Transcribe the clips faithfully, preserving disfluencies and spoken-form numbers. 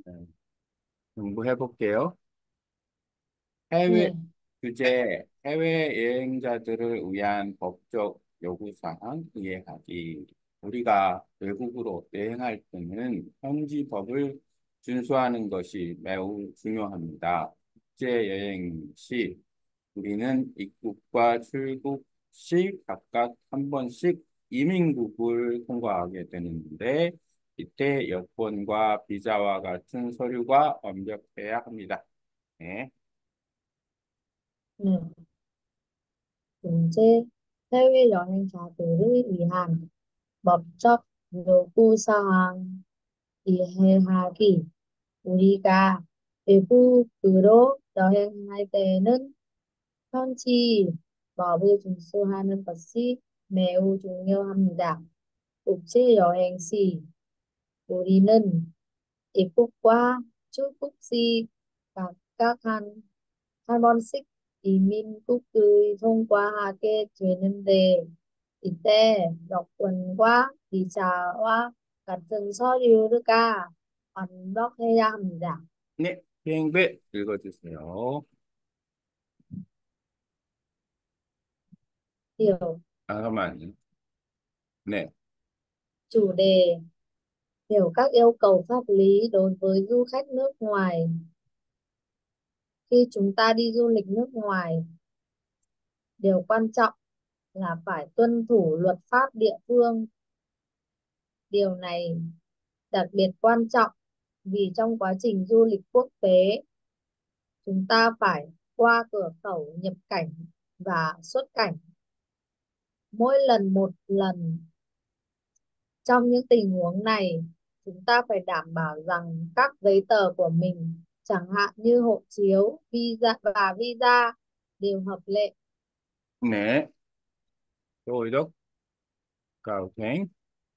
네, 공부해 볼게요. 해외 네, 주제, 해외여행자들을 위한 법적 요구사항 이해하기. 우리가 외국으로 여행할 때는 현지 법을 준수하는 것이 매우 중요합니다. 국제여행 시 우리는 입국과 출국 시 각각 한 번씩 이민국을 통과하게 되는데, 이때 여권과 비자와 같은 서류가 완벽해야 합니다. 네. 네. 문제 해외여행자들을 위한 법적 요구사항 이해하기. 우리가 외국으로 여행할 때에는 현지 법을 준수하는 것이 매우 중요합니다. 국제여행 시 우리는 입국과 출국 시 각각 한, 한 번씩 이민국을 통과하게 되는데 이때 여권과 비자와 같은 서류가 완벽해야 합니다. 네, 비행배 읽어주세요. Điều 아, 잠깐만요. 네, chủ đề hiểu các yêu cầu pháp lý đối với du khách nước ngoài khi chúng ta đi du lịch nước ngoài. Điều quan trọng là phải tuân thủ luật pháp địa phương. Điều này đặc biệt quan trọng vì trong quá trình du lịch quốc tế, chúng ta phải qua cửa khẩu nhập cảnh và xuất cảnh mỗi lần một lần. Trong những tình huống này, chúng ta phải đảm bảo rằng các giấy tờ của mình, chẳng hạn như hộ chiếu, visa và visa đều hợp lệ. 네, tôi cao tháng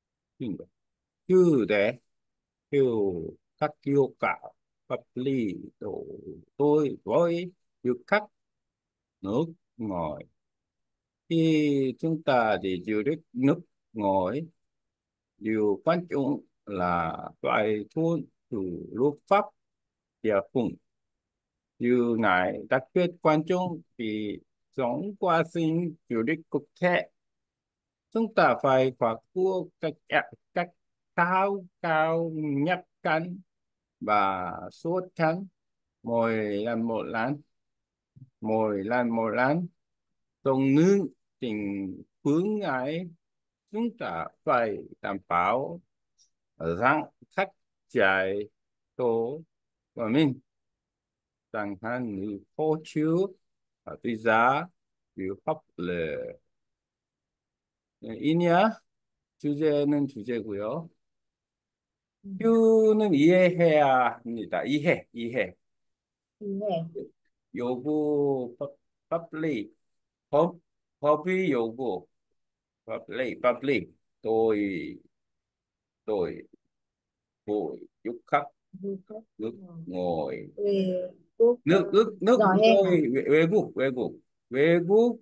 chứ để hiểu các yêu cầu pháp lý đối tôi với du khách nước ngoài. Khi chúng ta đi du lịch nước ngoài, điều quan trọng là phải tuân thủ luật pháp địa phương. Điều này đặc biệt quan trọng vì trong quá trình du lịch quốc tế, chúng ta phải khắc phục các các thao cao nhập cảnh và xuất cảnh mỗi lần một lần, mỗi lần một lần. Trong những tình huống ấy, chúng ta phải đảm bảo rằng khách chạy tổ của mình, chẳng hạn như hộ chiếu, visa, biểu pháp lệ. 이냐? 주제는 주제고요. Ừ. 큐는 이해해야 합니다. 이해, 이해. Nghe. 요구, 법, 법리, 법, 법의 요구, 법리, 법리, tôi, tôi, tôi, dục khắc, Du khách nước ờ, ngồi, về quốc ờ, nước, nước, nước, giỏi hen à? tôi, 외국, 외국, 외국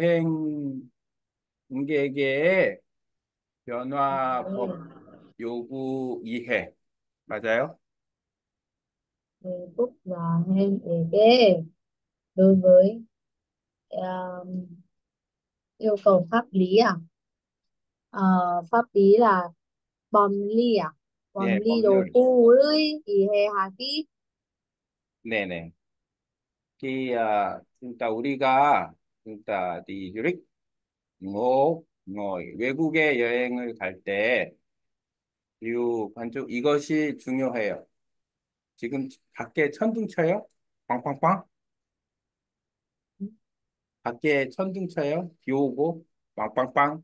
여행객의 변화법 Ừ. 요구 이해. 맞아요? Về quốc giỏi hen để ghê đối với ờ, yêu cầu pháp lý à? Ờ, pháp lý là bom ly à? Bom 네, ly đồ 법률. cu lưới thì hè hà ký. 네네. 이, 아, 진짜 우리가 진짜 이 유릭 뭐, 뭐 외국에 여행을 갈 때, 이 관점 이것이 중요해요. 지금 밖에 천둥 쳐요? 빵빵빵? 밖에 천둥 쳐요? 비 오고 빵빵빵?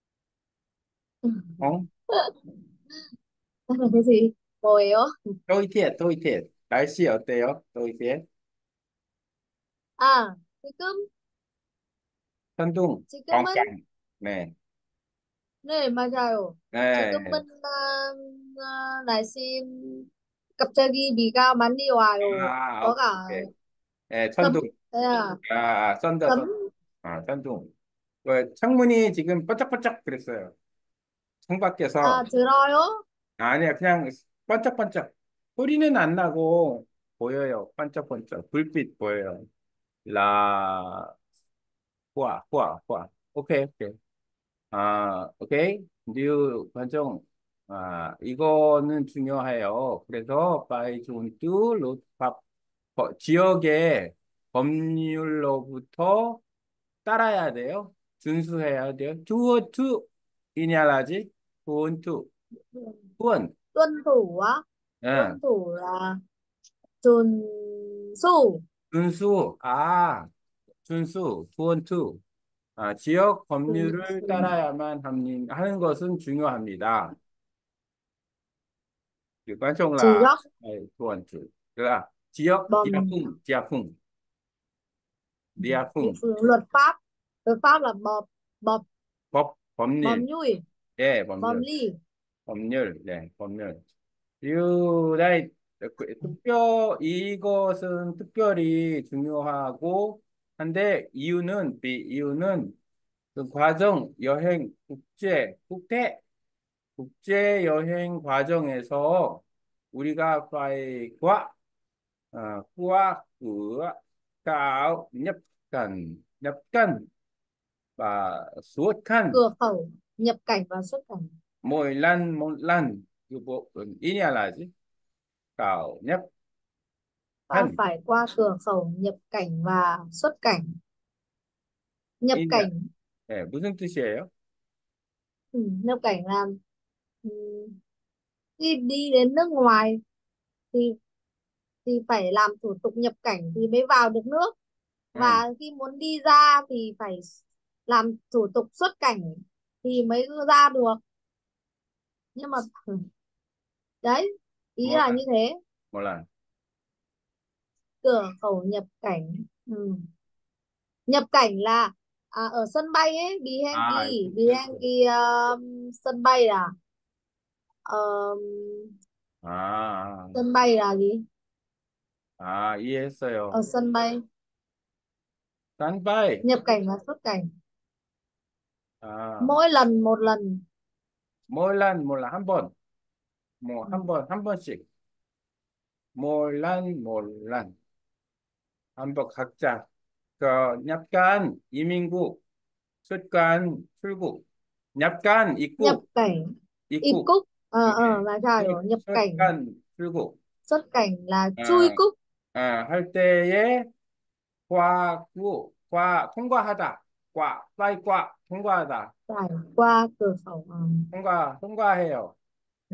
어? Cái gì? Mồi á? 또이티에 또이티에 날씨 어때요? 또이티에 À, 지금 천둥 지금은 빵빵. 네, 네, 맞아요. 네. 지금은 아, 아, 날씨 갑자기 비가 많이 와요. 아, có 오케이, cả 오케이. 네, sấm. 천둥. Thế à, 아, 아, 썬더, sấm. 썬. 아, 천둥. 그 창문이 지금 반짝반짝 그랬어요. À, 창밖에서 trời ơi á. 아니야 그냥 반짝반짝. 소리는 안 나고 보여요. 반짝반짝 불빛 보여요. 라, 후아, 후아, 후아. 오케이, 오케이. 아, 오케이. 뉴 관종. 아, 이거는 중요해요. 그래서 by 존투 로밥 지역의 법률로부터 따라야 돼요. 준수해야 돼요. 투어 투 이냐라지? 투원 투. 투원. Tuân thủ á, 예. tuân thủ là tuần su. 준수. 아, 준수. 투원 투. 아, 지역 Tuần 법률을 su. 따라야만 합니- 하는 것은 중요합니다. 그 quan trọng Chỉ là góc này, tuần thử là 지역 địa bầm. phương địa phương địa Địa phương phương luật pháp, luật pháp là bọp, bọp, 법 bọm 법률 nhui, 예 bọm 법률 ly. 법률 네 법률 유다이 특별 이것은 특별히 중요하고 한데 이유는 비 이유는 그 과정 여행 국제 국대 국제 여행 과정에서 우리가 phải qua à, qua cửa khảo nhập cảnh nhập cảnh và xuất cảnh Cửa khẩu nhập cảnh và xuất cảnh. mỗi lần một lần cái bộ ý nghĩa là gì khảo nhập Ta cảnh phải qua cửa khẩu nhập cảnh và xuất cảnh. Nhập ý nghĩa cảnh. 네, 무슨 뜻이에요? Ừ, nhập cảnh là ừ, khi đi đến nước ngoài thì thì phải làm thủ tục nhập cảnh thì mới vào được nước, 응, và khi muốn đi ra thì phải làm thủ tục xuất cảnh thì mới ra được. Nhưng mà ừ, đấy, ý là 몰라 như thế. 몰라 Cửa khẩu nhập cảnh. Ừ. Nhập cảnh là à, ở sân bay ấy, 아 Bihenki, 이렇게 Bihenki um, sân bay là um, 아, sân bay là gì? 아 Ở 이해했어요 sân bay. stanby Nhập cảnh và xuất cảnh 아 mỗi lần một lần. mỗi lần một là 한 번, 뭐 한 번, 한 번씩 mỗi lần một lần 한번 각자 그 약간 이민국 xuất cảnh 출국 약간 Nhập 입국 cảnh, 입 입국 cúc, ờ ờ 예. là sao xuất- rồi, nhập cảnh. xuất cảnh 출국 Xuất cảnh là chui 아, cúc. 아, 할 때에 과구 과 통과하다 과 빠이 과 통과하다 Phải qua cửa khẩu. Ờ. 통과 통과해요 Ừ.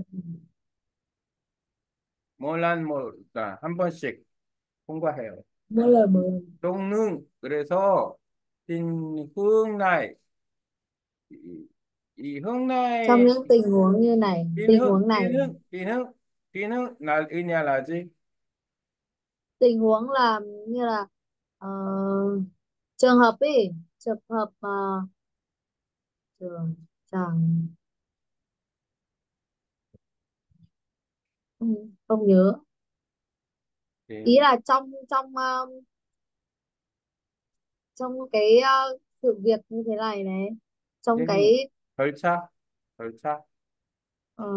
몰란 뭐한 번씩 통과해요 Mỗi lần một lần. 동능 그래서 빈흥날 이, 이 Trong 흥나의 những tình huống như này, tình 빈흥 huống này, 빈흥 빈흥 빈흥 날 의냐라지 tình huống là như là ờ, trường hợp ấy, trường hợp ờ, trường chẳng, không, không nhớ. Ý 빈 là trong trong ờ, trong cái ờ, sự việc như thế này này, trong 빈 cái 절차 절차 ờ,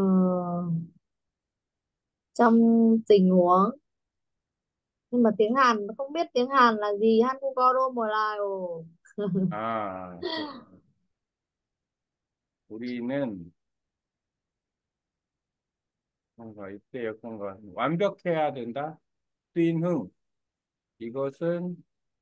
trong tình huống. Nhưng mà tiếng Hàn không biết tiếng Hàn là gì. 한국어로 뭐라요? 아 그- 우리는 뭔가 이때 뭔가 완벽해야 된다 빈흥 이것은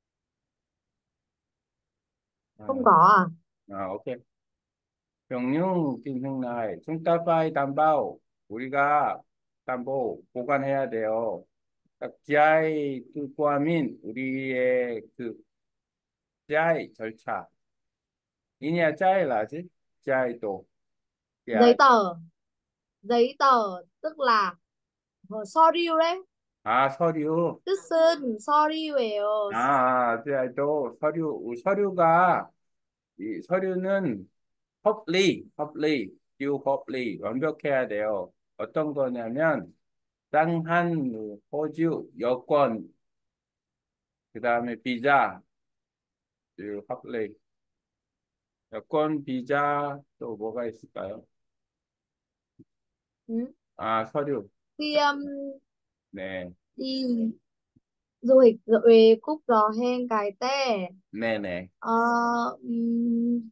Không 아, có à? 아 오케이 병용 빈흥날 chúng ta phải đảm bảo 우리가 담보 보관해야 돼요 각자의 그 포함인 우리의 그 짜이 절차 이냐 짜이라지 짜이도 Giấy 짜이 tờ, giấy tờ tức là ờ, sorry đấy. 아 서류 뜻은 서류예요. 아 짜이도 서류 서류가 이 서류는 허블리 허블리 유 허블리 완벽해야 돼요 어떤 거냐면 땅한 호주 여권 그다음에 비자 유 허블리 여권 비자 또 뭐가 있을까요 Ừ. 아 서류 Khi um, 네, đi du lịch rồi cúc giò hang cài tè. 네네. Ờ, ừm,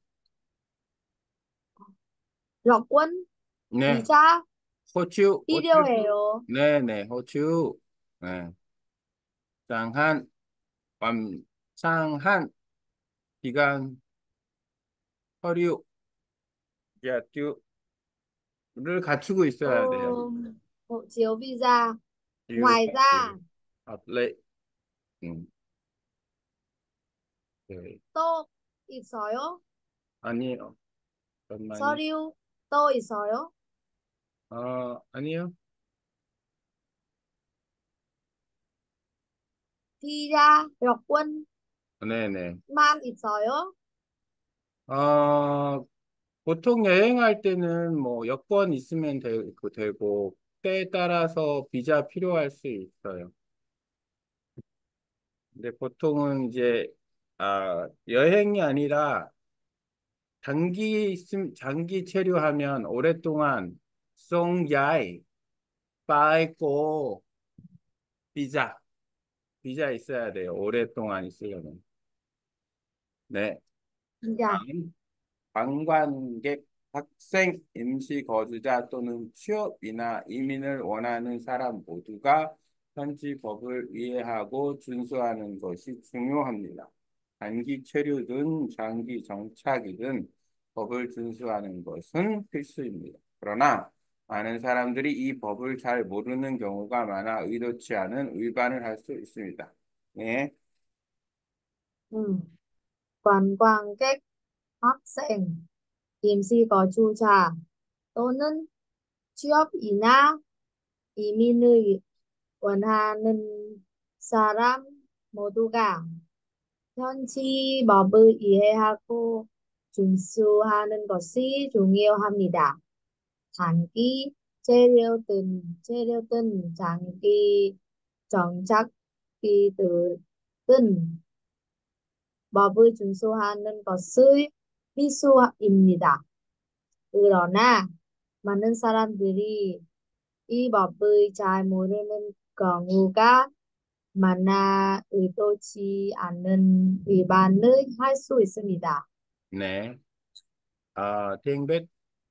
Lộc Quân, Ý 네, Cha, 호주, đi điêu 호주. hẻo. 네네, 호주. 네, 상한, 밤, 상한, 기간, 서류, 자투를 갖추고 Ờ, 있어야 돼요. hộ chiếu visa. 이유, Ngoài ra, hợp lệ. Ừ, 네. tô 있어요? 아니요. 잠깐만요. 서류 또 있어요? 어, 아니요. visa Lộc Quân, 네네. man 있어요? 어, 보통 여행할 때는 뭐 여권 있으면 되, 그 되고 때에 따라서 비자 필요할 수 있어요. 근데 보통은 이제 아, 여행이 아니라 장기 있음 장기 체류하면 오랫동안 송야이 빠있고 비자 비자 있어야 돼요. 오랫동안 있으려면. 네. Dạ. 다음 관광객, 학생, 임시 거주자 또는 취업이나 이민을 원하는 사람 모두가 현지 법을 이해하고 준수하는 것이 중요합니다. 단기 체류든 장기 정착이든 법을 준수하는 것은 필수입니다. 그러나 많은 사람들이 이 법을 잘 모르는 경우가 많아 의도치 않은 위반을 할 수 있습니다. 네, Ừ. Quan quang cách 학생, 임시 거주자 또는 취업이나 이민을 원하는 사람 모두가 현지 법을 이해하고 준수하는 것이 중요합니다. 단기 체류든 체류든 장기 정착이든 법을 준수하는 것을 필수입니다. 그러나 많은 사람들이 이 법을 잘 모르는 경우가 많아 의도치 않은 위반을 할 수 있습니다. 네. 아, tiếng Việt.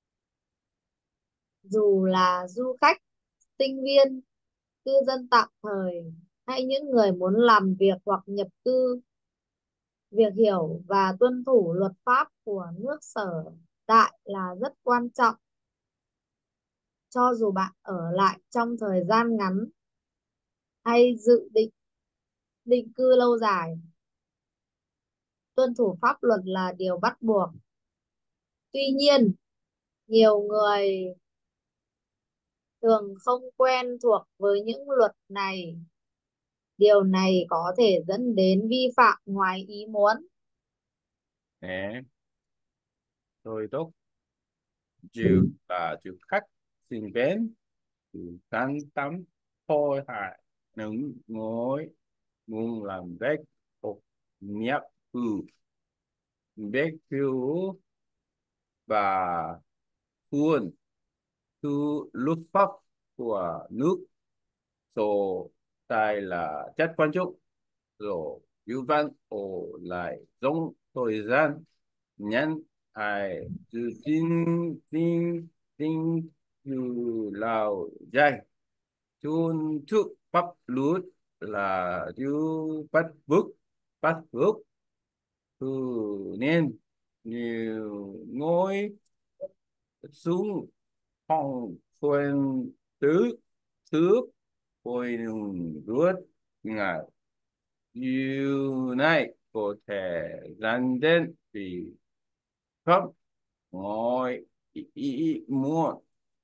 Dù là du khách, sinh viên, cư dân tạm thời hay những người muốn làm việc hoặc nhập cư, việc hiểu và tuân thủ luật pháp của nước sở tại là rất quan trọng cho dù bạn ở lại trong thời gian ngắn hay dự định định cư lâu dài. Tuân thủ pháp luật là điều bắt buộc. Tuy nhiên, nhiều người thường không quen thuộc với những luật này. Điều này có thể dẫn đến vi phạm ngoài ý muốn. 네. Tôi tốt dù là du khách sinh viên từ tan tắm thôi hại những ngồi muốn làm việc hoặc nhập cư biết hiểu và tuân thủ luật pháp của nước so đây là chất quan trọng rồi ưu văn ở lại trong thời gian ngắn hay dự tin tin tin như lâu dài tuân thủ pháp luật là điều bắt buộc bắt buộc từ nên nhiều ngôi xuống không quên tứ thứ bồi rút ngài điều này có thể dẫn đến bị pháp ngoài ý, ý muốn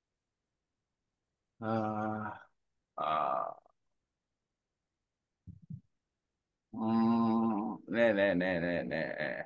à, à, um, nè nè nè nè nè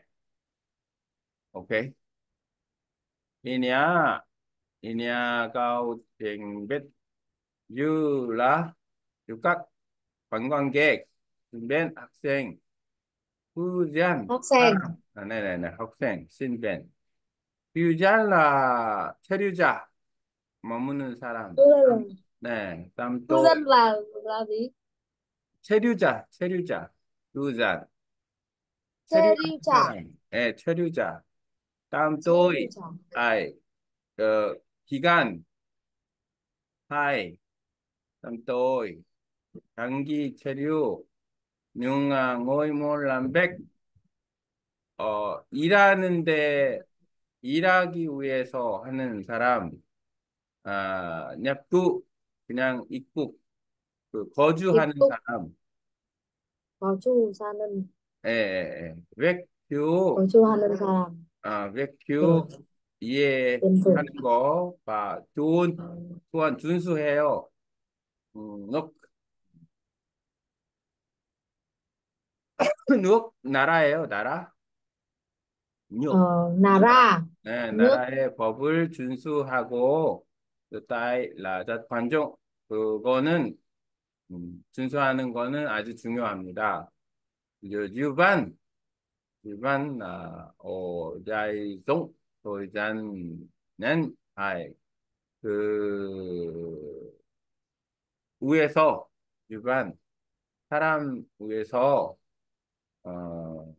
ok ini ya ini ya kau tiếng biết như là như các quan quan ghét bên học sinh cư dân Học à, sinh, này này này học sinh sinh viên cư dân là 체류자 머무는 사람 ừ, 네, 다음 Cư 또 dân là là gì? 체류자, 체류자, 유자, Chê 체류하는 riu chả. 사람, 예, 체류자. 다음 Chê 또 riu chả. 아이, 그 기간, 하이, 다음 또 장기 체류, 융아, ngồi một làm việc, 어, 일하는데 일하기 위해서 하는 사람, 아, nhập cư, 그냥 입국, 그 Nhập 거주하는 túc. 사람, Có chu sa nân. 예, 예, 예. 외큐, Có chu ha nân sa. 아, Ừ. 외큐 Tuân thủ. 이해하는 거, 봐, 좋은, 또한 준수해요. 음, nước, nước, 나라예요, 나라. Ờ, nước, 나라. Nara. 네, Nước. 나라의 법을 준수하고, 그 따위, 라자, 관종, 그거는, 음, 준수하는 거는 아주 중요합니다. 유- 유반, 유반, 아, 어, 자이종, 또잔는 아이, 그, 위에서, 유반, 사람 위에서, 어,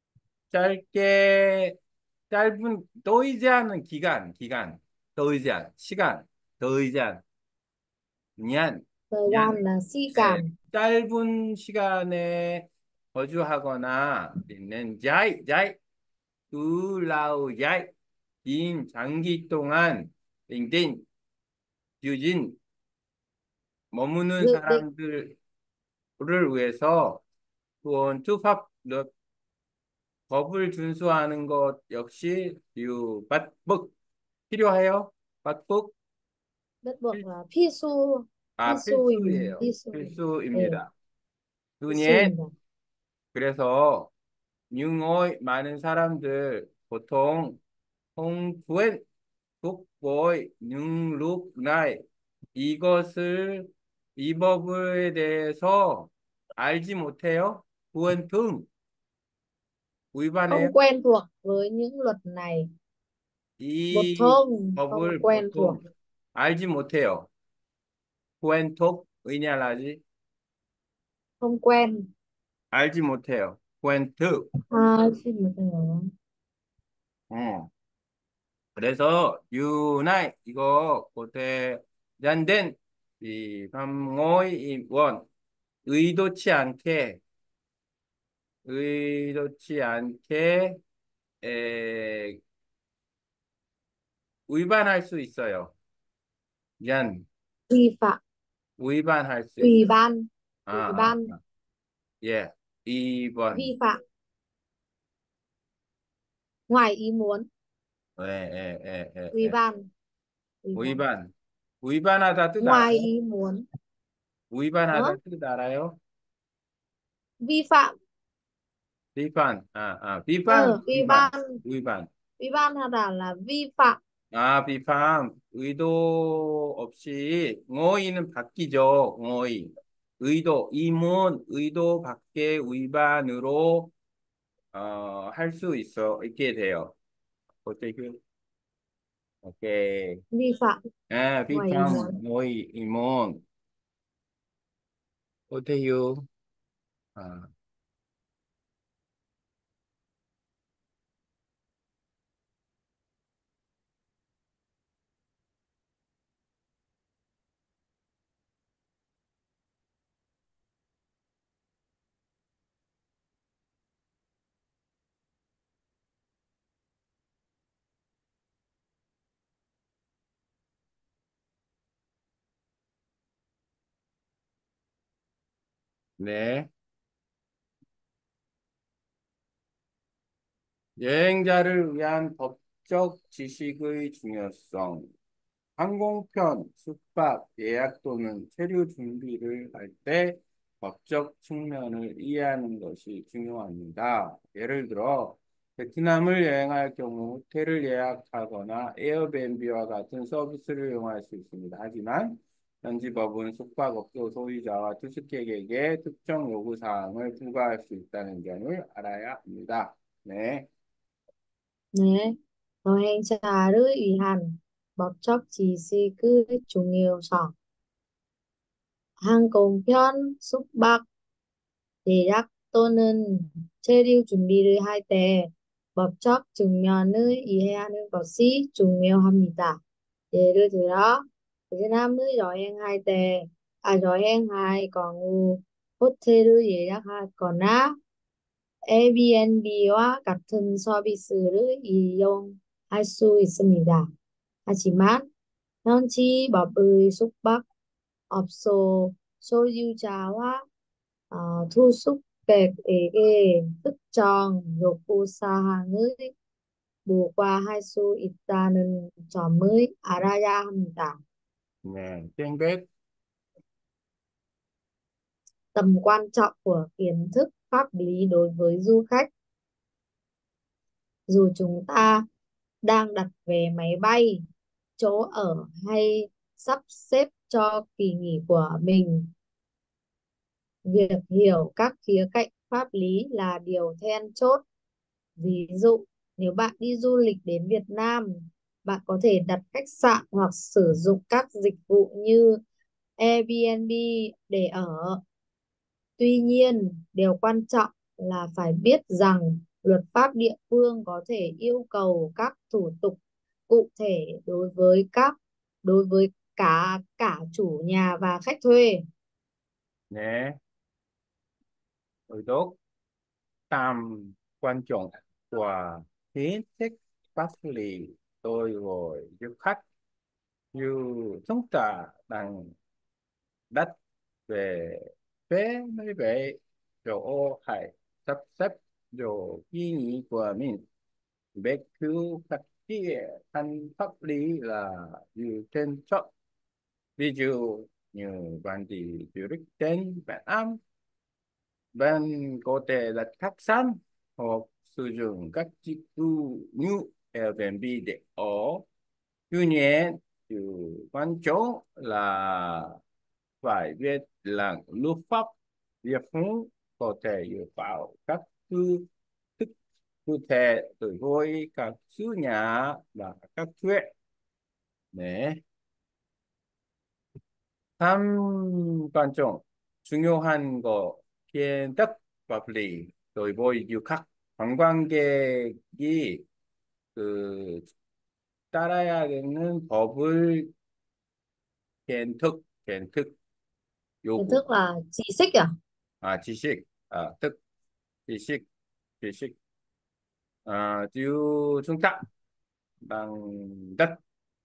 짧게, 짧은, 떠이지 않은 기간, 기간, 떠이지 않은, 시간, 떠이지 않은, 년, Thời gian 년, là si 네, càn. 짧은 시간에 거주하거나 있는 자이, 자이, 우라우 자이, 긴 장기 동안 띵띵, 유진, 머무는 Dự định. 사람들을 위해서 tuần tư pháp luật 법을 준수하는 것 역시 유 bắt buộc 필요해요. bắt buộc Bắt buộc là Pisu. 아 Pisuim. 필수예요. Pisu. Ừ. 필수입니다. 두니엔 Pisuim. 그래서 뉴어의 많은 사람들 보통 홍부엔 북보의 능룩나이 이것을 이 법에 대해서 알지 못해요. 부엔 등 위반해요. Không quen thuộc với những luật này. Bột 이 thông. Không 법을 quen thuộc. 보통 알지 못해요. 쿠엔톡 의냐라지 Không quen. 알지 못해요. 쿠엔트. À, xin một lần. 어. 그래서 유나이 이거 고대 잔된 이 밤모이 원 의도치 않게 의도치 않게 에, 위반할 수 있어요. 얀 Vi phạm. 위반할 수 있어. Ủy ban. 아, Ủy 아, ban 아. 예. vi 이 번. phạm. Ngoài ý muốn. 예, 예, 예, 예, Ủy 예. ban. Ủy ban. 위반. 위반하다 뜻 Ngoài 알아요? ý muốn. 위반하다 Đó. 뜻 알아요? Vi phạm. 비판. 아, 아, 비판, Ờ, ủy 위반, ban. 위반. Ủy ban Hà Đà là vi phạm. 아, 비판. 의도 없이 ngồi 는 바뀌죠. ngồi. 의도, 이문, 의도 밖의 위반으로 어, 할 수 있어 있게 돼요. 어떻게? 오케이. Vi phạm. 아, Ngoài ý 비판, muốn. ngồi, 이문. 어때요? 아, 네. 여행자를 위한 법적 지식의 중요성. 항공편, 숙박, 예약 또는 체류 준비를 할 때 법적 측면을 이해하는 것이 중요합니다. 예를 들어, 베트남을 여행할 경우 호텔을 예약하거나 에어비앤비와 같은 서비스를 이용할 수 있습니다. 하지만 현지 법은 숙박업소 소유자와 투숙객에게 특정 요구사항을 부과할 수 있다는 점을 알아야 합니다. 네. 네. 여행자를 위한 법적 지식의 중요성. 항공편 숙박 예약 또는 체류 준비를 할 때 법적 증명을 이해하는 것이 중요합니다. 예를 들어, 베트남을 여행할 때, 아, 여행할 경우 호텔을 예약하거나 에어비앤비와 같은 서비스를 이용할 수 있습니다. 하지만 현지 법의 숙박 업소 소유자와 어, 투숙객에게 특정 요구사항을 부과할 수 있다는 점을 알아야 합니다. 네, 땡백. Tầm quan trọng của kiến thức pháp lý đối với du khách, dù chúng ta đang đặt vé máy bay, chỗ ở hay sắp xếp cho kỳ nghỉ của mình, việc hiểu các khía cạnh pháp lý là điều then chốt. Ví dụ, nếu bạn đi du lịch đến Việt Nam, bạn có thể đặt khách sạn hoặc sử dụng các dịch vụ như Airbnb để ở. Tuy nhiên, điều quan trọng là phải biết rằng luật pháp địa phương có thể yêu cầu các thủ tục cụ thể đối với các đối với cả cả chủ nhà và khách thuê. 네, 의독, tam quan trọng của kiến thức pháp lý đối với du khách, như chúng ta đang đặt về vé máy bay, chỗ hãy sắp xếp chỗ kỳ nghỉ của mình. Bất cứ các kia thành pháp lý là như trên chốt. Ví dụ như bạn đi du lịch đến Việt Nam, bạn có thể đặt khách sạn hoặc sử dụng các dịch vụ như Airbnb để ở. Tuy nhiên, điều quan trọng là phải biết là luật pháp địa phương có thể yêu cầu các thứ thức cụ thể đối với các chủ nhà và các thuê. 네. 다음 관점 중요한 거 kiến thức pháp lý đối với du khách 관광객이 그 따라야 되는 법을 kiến thức kiến thức Kiến 요구 thức là chỉ xích à? 아 지식 아 thức 지식 지식 아 주 chúng ta bằng đất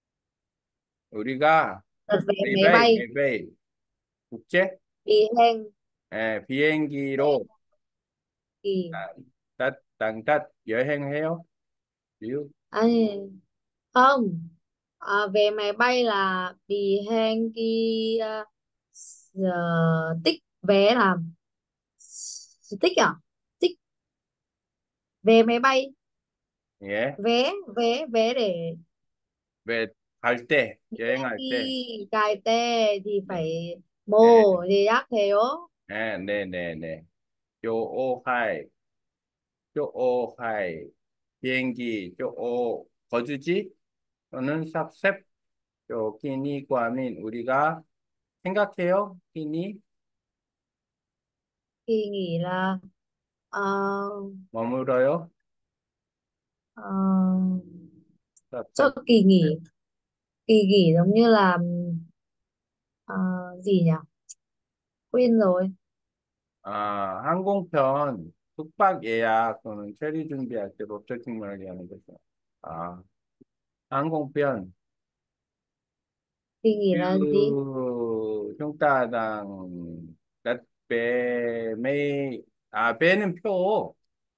우리가 Đặt vé máy máy bay bay máy bay 국제 đi hen 에, 비행기로 kỳ 아, đất 땅 đất 여행해요. 유, Ai, không, à, vé máy bay là đi hen kỳ à, giờ, tích vé là tích à, tích vé máy bay, 예, vé vé vé để 왜 갈 때, đi hen 여행할 때, kỳ cài tê thì 네, phải 네, mô thì đắt theo. 네, 네, 네, 네. 요오하이, 요오하이, 비행기, 요오, 거주지 또는 삽셉, 요 끼니 구하면 우리가 생각해요. 끼니 Kỳ nghỉ là ờ, 머물어요. ờ, cho 삽셉. kỳ nghỉ, kỳ nghỉ giống như là ờ, gì nhỉ, quên rồi. 아, 항공편 숙박 예약 또는 체류 준비할 때 법적 직무를 얘기하는 거죠. 아, 항공편 Kỳ nghỉ như là gì? chúng ta đang đặt vé máy à 배는 표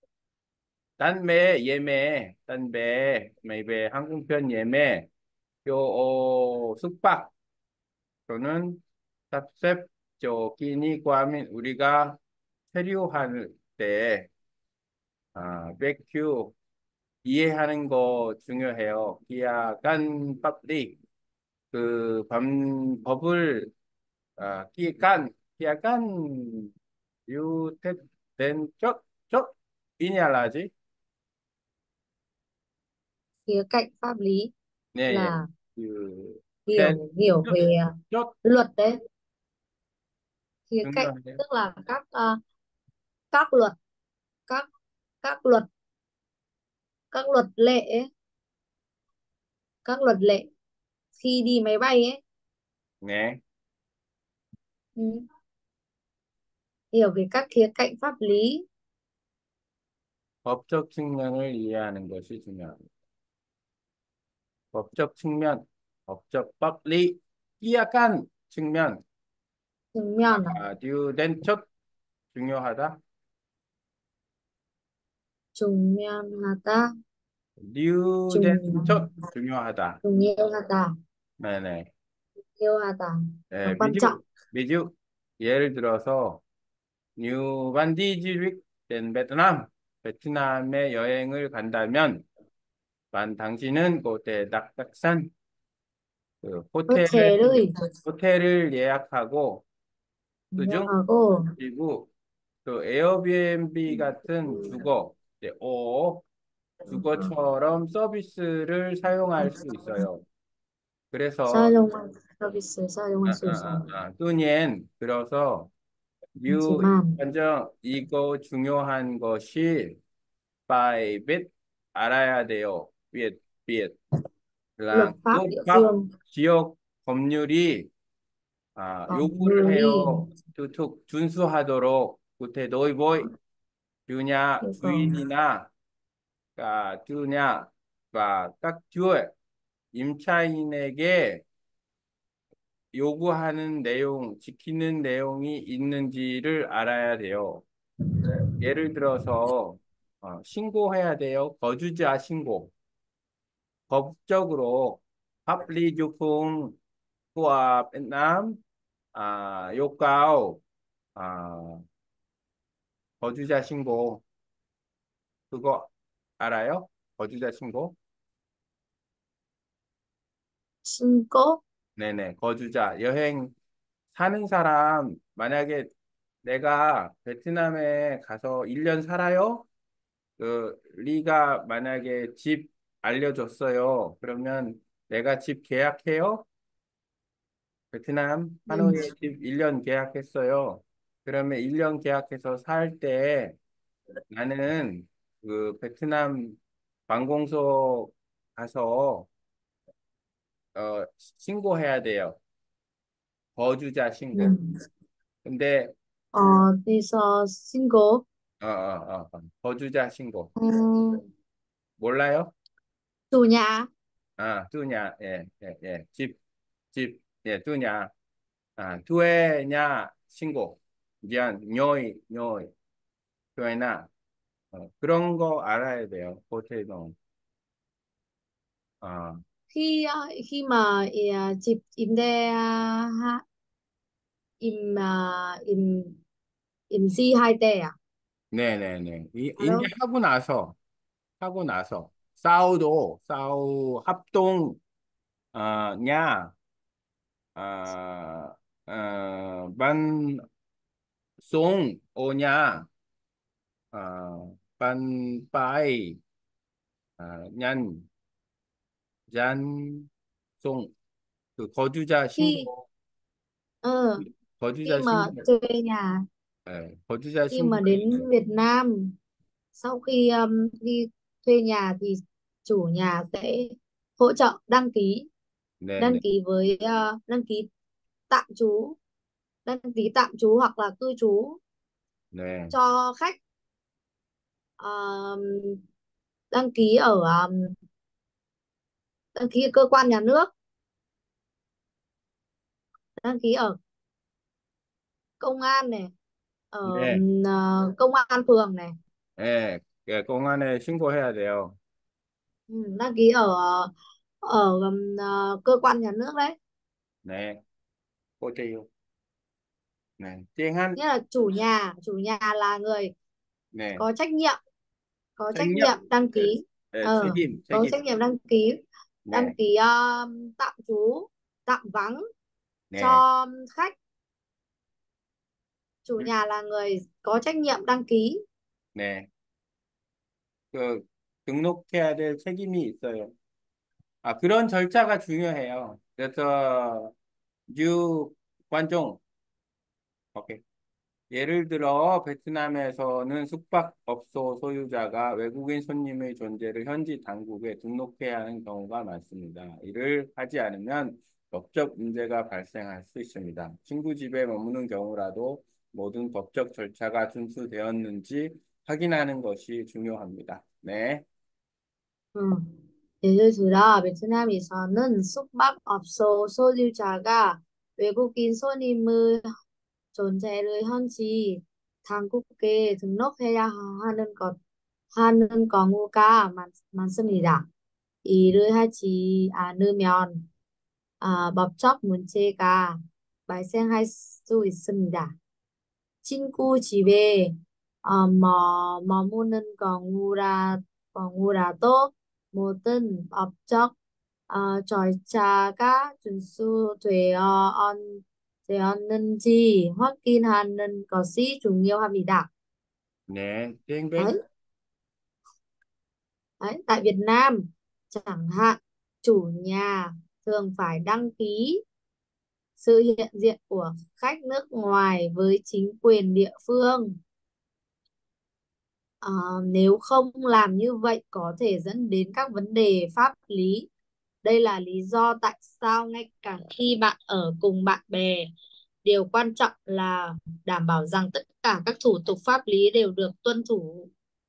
단매 예매 단배 máy 항공편 예매 요 어, 숙박 또는 탑셉 저 끼니 구하면 우리가 체류할 때 아, 백큐 이해하는 거 중요해요. 기약간 법리 그 법, 법을 아, 기간 기약간 유택된 쪽쪽 이냐라지 Khía cạnh pháp lý 네, 예. là 그, 된, hiểu hiểu 쪽, về 쪽, luật đấy. khía cạnh, 중요해요. tức là các ờ, các luật, các các luật các luật lệ ấy, các luật lệ khi đi máy bay ấy. 네. Ừ. Hiểu về các khía cạnh pháp lý. 법적 측면을 이해하는 것이 중요합니다. 법적 측면, 법적 법리, 약간 측면, Chứng à? 아주 렌척 중요하다. Trùng miên hả ta? Trùng 뉴덴척 중요하다. trùng yêu hả ta? 네네. Yêu hả ta? Nó 예, quan 미주, trọng. 미주. 예를 들어서, 뉴 반디지릭 된 베트남. 베트남에 여행을 간다면, 만 당신은 그때 낙닥산 그 Ơ 호텔, thế đấy. 호텔을 예약하고, Yêu 그중, hả cô? 그리고 그 에어비앤비 같은 주거, 이제 오, 주거처럼 서비스를 사용할 수 있어요. Sao 그래서 lông anh? Service, sao lông 아, anh 아, sử dụng? 아, 아, 뚜니엔 들어서 Anh chỉ 뉴 màn. 완전 이거 중요한 것이 바이빗 알아야 돼요. 빗, 빗. Luật 랑 pháp địa 또밥 phương. 지역 법률이 아, Còn 요구를 người đi 해요. 툭툭 준수하도록 구태 노이보이 주냐 yêu cầu. 주인이나 아, 주냐 아, các chúa 임차인에게 요구하는 내용, 지키는 내용이 있는지를 알아야 돼요. 예를 들어서 어, 신고해야 돼요. 거주자 신고. 법적으로 pháp lý du phương của Việt Nam 아, yêu cầu 아, 거주자 신고. 그거 알아요? 거주자 신고? Cinco. 네네. 거주자 여행 사는 사람 만약에 내가 베트남에 가서 일 년 살아요? 그 리가 만약에 집 알려줬어요. 그러면 내가 집 계약해요? 베트남 Ừ. 하노이에 집 일 년 계약했어요. 그러면 일 년 계약해서 살 때 나는 그 베트남 관공서 가서 어, 신고해야 돼요. 거주자 Ừ. 신고. 근데 Ờ, thì so single. 어, 어, 어, 어, 거주자 신고. Ừ. 몰라요? Chủ nhà. 아, 뚜냐, 예, 예, 예. 집, 집, 예, 뚜냐. 아, 투에냐, 신고. 미안, 뇨이, 뇨이, 투에나. 어, 그런 거 알아야 돼요. 호텔도. 아, Khi ờ, khi mà ờ, dịp im đe ha, im ờ, im im si hai tè à? 네네네. 이, Alo. 이제 하고 나서, 하고 나서, 싸우도, 싸우, 합동, 아, 냐, 아, 어, 반, 송, 오냐, 아, 반, 빠이, 아, 냔, 잔, 송, 그 거주자 Khi 신고, ờ khi 거주자 mà 신고, thuê nhà, 예, 거주자 khi mà 신고를 đến Việt Nam, sau khi um, đi thuê nhà thì chủ nhà sẽ hỗ trợ đăng ký, đăng 네네, ký với ờ, đăng ký tạm trú, đăng ký tạm trú hoặc là cư trú 네, cho khách. Ờm, Đăng ký ở ờm, đăng ký ở cơ quan nhà nước, đăng ký ở công an này, ở 네, ừm, ờ, công an phường này. 예, 예, 공안에 신고해야 돼요. Ừ, đăng ký ở ở ừm, ờ, cơ quan nhà nước đấy. 네, 호텔요. 네, 띵한, Nghĩa là chủ nhà, chủ nhà là người 네, có trách nhiệm, có trách 책nhiệm, nhiệm đăng ký. 예, ờ 책임, có 책임, trách nhiệm đăng ký, đăng 네, ký um, tạm trú, tạm vắng 네, cho khách. Chủ nhà là người có trách nhiệm đăng ký. 네, 그 등록해야 될 책임이 있어요. 아, 그런 절차가 중요해요. 그래서 뉴 관종 오케이. 예를 들어 베트남에서는 숙박업소 소유자가 외국인 손님의 존재를 현지 당국에 등록해야 하는 경우가 많습니다. 이를 하지 않으면 법적 문제가 발생할 수 있습니다. 친구 집에 머무는 경우라도 모든 법적 절차가 준수되었는지 확인하는 것이 중요합니다. 네. 음. 예를 들어 베트남에서는 숙박업소 소유자가 외국인 손님의 존재를 현지 당국에 등록해야 하는 것 하는 경우가 많, 많습니다. 이를 하지 않으면 아, 법적 문제가 발생할 수 있습니다. 친구 집에 어, 머, 머무는 경우라, 경우라도 모든 법적 어, 절차가 준수되어 온- 되었는지 확인하는 것이 중요합니다. 네. 땡백. Đấy, đấy, tại Việt Nam chẳng hạn, chủ nhà thường phải đăng ký sự hiện diện của khách nước ngoài với chính quyền địa phương. Ờ, nếu không làm như vậy có thể dẫn đến các vấn đề pháp lý. Đây là lý do tại sao ngay cả khi bạn ở cùng bạn bè, điều quan trọng là đảm bảo rằng tất cả các thủ tục pháp lý đều được tuân thủ.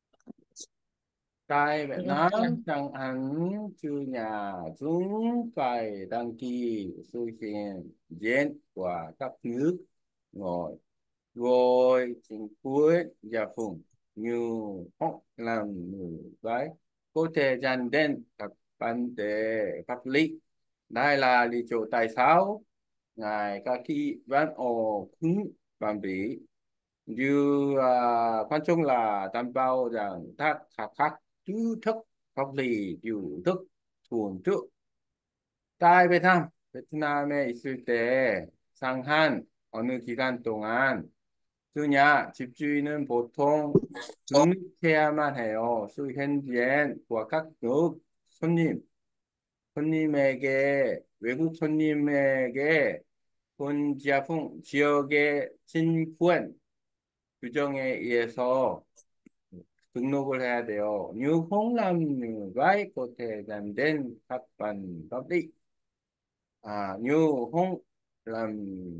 Tại Việt Được không? Nam chẳng hạn chủ nhà chúng phải đăng ký sự hiện diện của các nước ngoài rồi chính quyền địa phương như họ làm như vậy có thể dẫn đến các vấn đề pháp lý. Đây là lý do tại sao ngài các khi vẫn ở khung pháp lý như à, quan trọng là đảm bảo rằng các các các tư thức pháp lýอยู่thức thuần trước. tại 베트남, 베트남에 있을 때 상한 어느 기간 동안 주냐 집주인은 보통 등록해야만 해요. 수현지엔 각 손님, 손님에게 외국 손님에게 본지아풍 지역의 진후엔 규정에 의해서 등록을 해야 돼요. như không làm như vậy có thể dẫn đến các bản pháp lý. 아, như không làm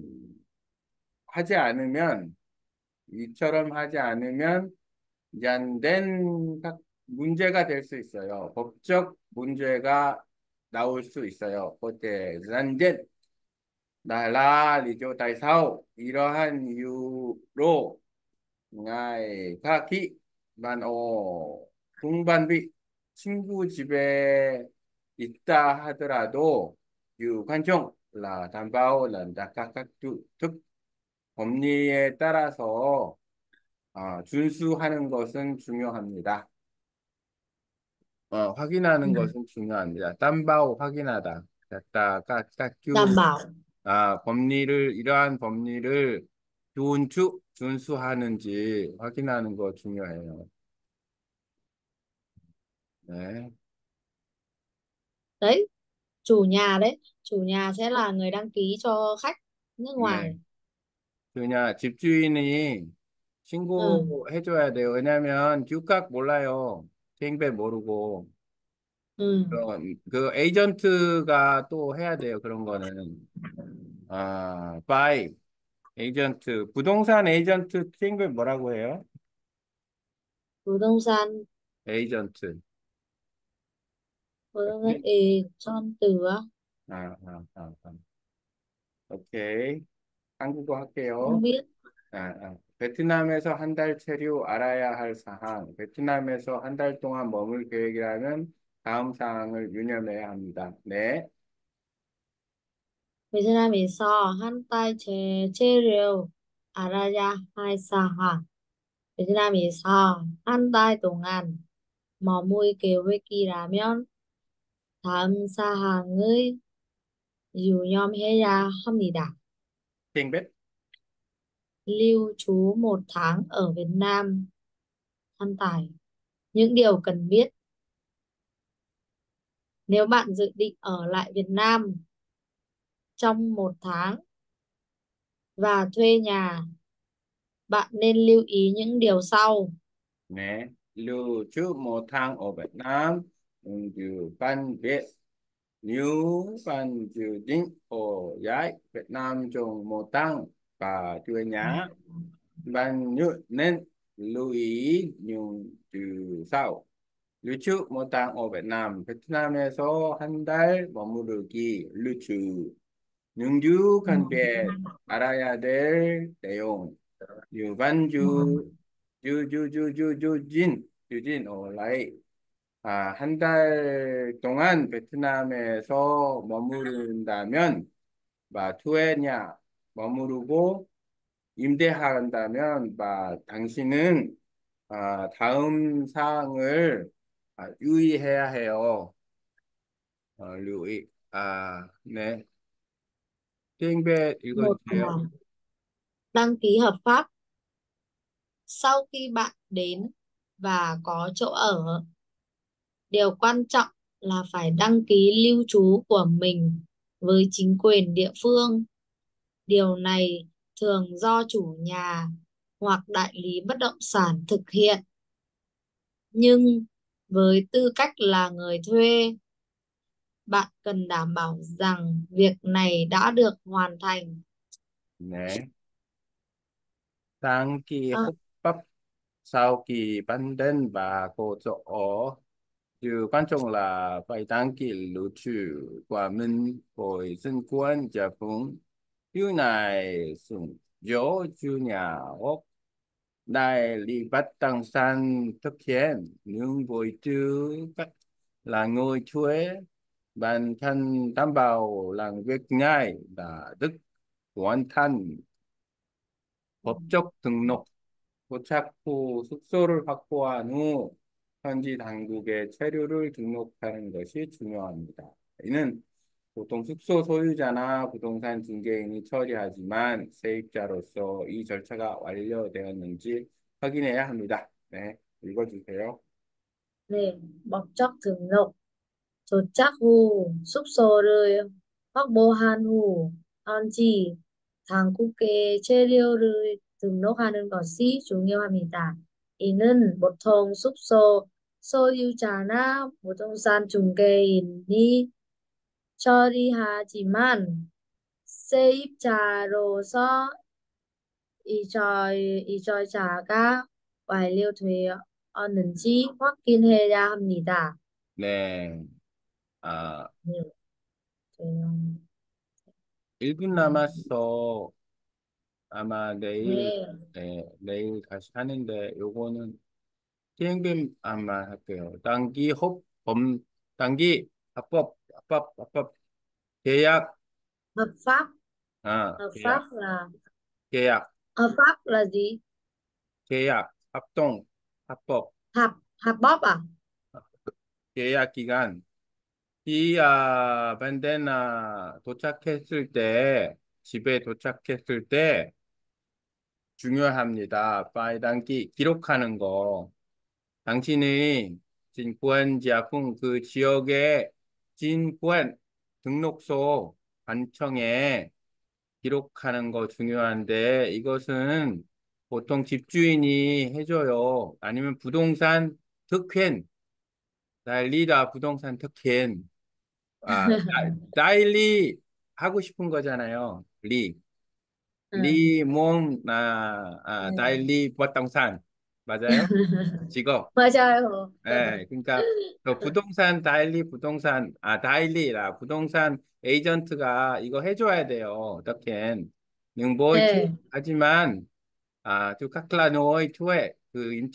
하지 않으면 이처럼 하지 않으면 연된 각 문제가 될 수 있어요. 법적 문제가 나올 수 있어요. 그때 연된 나라리죠. tại sao 이러한 이유로 ngài Kaki bạn 어 동반비 친구 집에 있다 하더라도 유관종 là đảm bảo là các các thức 법리에 따라서 어, 준수하는 것은 중요합니다. 어, 확인하는 Ừ. 것은 중요합니다.担保 확인하다. 갖다 까, Đảm 깎유 bảo. 아, 법리를 이러한 법리를 준수 준수하는지 확인하는 거 중요해요. 네. Đấy, chủ nhà đấy, chủ nhà sẽ là người đăng ký cho khách nước 네. ngoài. 그냥 집주인이 Ừ. 신고해줘야 돼요. 왜냐면 규각 몰라요. 생배 모르고. Ừ. 그런 그 에이전트가 또 해야 돼요. 그런 거는. 아, 바이 에이전트, 부동산 에이전트 팅글 뭐라고 해요? Bất động sản, 에이전트. bất động sản ê, son từ á, 아, 아, 아, 아. 오케이. 한국어 không 할게요. biết. 아, 아. 베트남에서 한 달 체류 알아야 할 사항. 베트남에서 한 달 동안 머물 계획이라면 다음 사항을 유념해야 합니다. 네. 베트남에서 한 달 체, 체류 알아야 할 사항. 베트남에서 한 달 동안 머물 계획이라면 다음 사항을 유념해야 합니다. 땡벳? Lưu trú một tháng ở Việt Nam. Đăng tải những điều cần biết nếu bạn dự định ở lại Việt Nam trong một tháng và thuê nhà Bạn nên lưu ý những điều sau. 네, lưu trữ một tháng ở Việt Nam, ứng văn viết, nếu bạn dự định ở lại Việt Nam trong một tháng và thuê nhà, bạn nhớ nên lưu ý những từ sau. lưu trữ một tháng ở Việt Nam, 베트남에서 한 달 머무르기, lưu trữ những du cần biết 알아야 될 내용, 유반주 유유유유유진 유진 어라이 아, 한 달 동안 베트남에서 머무른다면 마 투에냐 머무르고 임대한다면 마 당신은 아, 다음 사항을 아, 유의해야 해요. 어, lưu ý 아, 네. tiếng Một 읽어주세요. là đăng ký hợp pháp. Sau khi bạn đến và có chỗ ở, điều quan trọng là phải đăng ký lưu trú của mình với chính quyền địa phương. Điều này thường do chủ nhà hoặc đại lý bất động sản thực hiện. Nhưng với tư cách là người thuê, bạn cần đảm bảo rằng việc này đã được hoàn thành. 네. Đăng ký Ờ, hợp pháp sau khi bạn đến và có chỗ ở. Điều quan trọng là phải đăng ký lưu trú của mình với dân quân địa phương. Điều này dùng do chủ nhà hoặc đại lý bất động sản thực hiện, nhưng với tư cách là người thuê, bạn cần đảm bảo là việc này đã được hoàn thành. 법적 등록, 도착 후 숙소를 확보한 후 현지 당국에 체류를 등록하는 것이 중요합니다. 이는 보통 숙소 소유자나 부동산 중개인이 처리하지만 세입자로서 이 절차가 완료되었는지 확인해야 합니다. 네, 읽어주세요. 네, 법적 등록, 도착 후 숙소를 확보한 후 현지 당국에 체류를 등록하는 것이 중요합니다. 이는 보통 숙소 소유자나 부동산 중개인이 처리하지만 세입자로서 이전, 이전자가 완료되었는지 확인해야 합니다. 네, 아, 네, 돼요. 일 분 음, 남았어. 아마 내일, 네, 네, 내일 다시 하는데 요거는 비행기 아마 할게요. 단기 합, 범, 단기 합법, 합법, 합법, 계약, hợp pháp, 아, hợp pháp 계약, là 계약, hợp pháp là gì? 계약, 합동, 합법, Hạp, hạp bóp à? 계약 기간. 이, 아, 반대나 도착했을 때, 집에 도착했을 때 중요합니다. 파일 단기 기록하는 거. 당신의 진권지약품 그 지역의 진권 등록소 관청에 기록하는 거 중요한데 이것은 보통 집주인이 해줘요. 아니면 부동산 특권, 난리다 부동산 특권. 아, 나- 나일리 하고 싶은 거잖아요. 리. Ừ. 리, 몸, 아, 아, Ừ. 나일리 부동산. 맞아요? 직업. Mà trời hồ. 예, 그러니까 그 부동산 다일리 부동산 아 다일리라 부동산 에이전트가 이거 해줘야 돼요. 어떻게? nhưng bôi chứ Ê, 하지만 아, 저 카클라 노이 투에 그